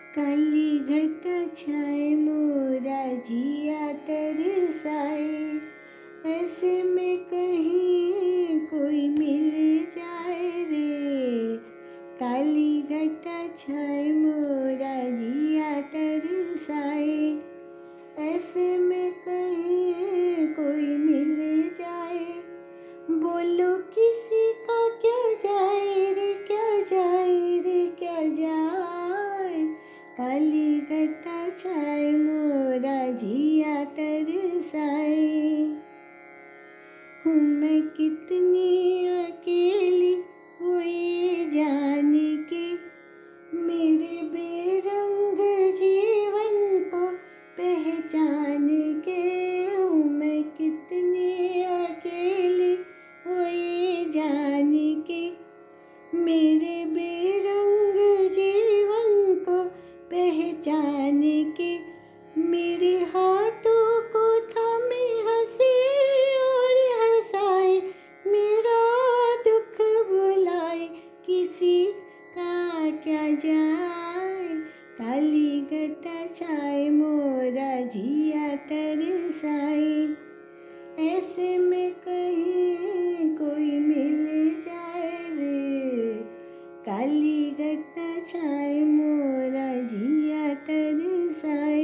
काली घटा छाए मोरा जिया तरसाए, ऐसे में कहीं कोई मिल जाए रे। काली घटा छाए मोरा जिया तरसाए, ऐसे में कहीं कोई मिल जाए। बोलो किसी का क्या जाए रे, क्या जाए रे, क्या जाए। काली घटा छाए मोरा जिया तरसाए। हूँ मैं कितनी अकेली वो ये जान के, मेरे बेरंग जीवन को पहचान के। हूँ मैं कितनी अकेली वो ये जान के, मेरे बेरंग जीवन को पहचान के। मेरे हाथों को थामे हंसे और हंसाए, मेरा दुख बुलाए, किसी का क्या जाए। काली घटा छाए मोरा जिया तरसाए, ऐसे में कहीं कोई मिल जाए रे। काली घटा छाए मोरा जिया तरसाए।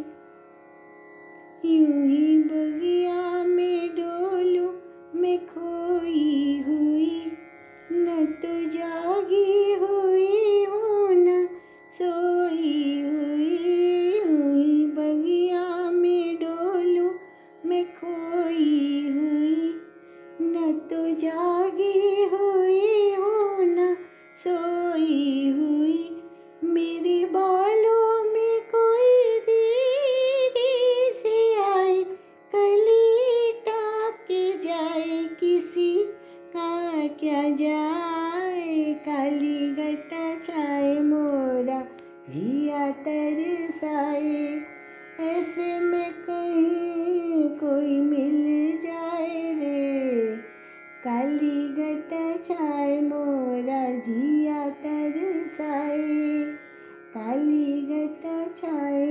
यूं ही बगिया में डोलूं मैं खोई हुई, न तो जागी हुई हूँ न सोई हुई। यूं ही बगिया में डोलूं मैं खोई हुई, न तो जागी हुई हूँ न सोई हुई। मेरे बालों में कोई धीरे से आए, कली टाक जाए, किसी का क्या जाए। काली घटा छाए मोरा जिया तरसाए, ऐसे में कहीं कोई मिल जाए रे। काली घटा छाए मोरा जिया तरसाए, काली घटा छाए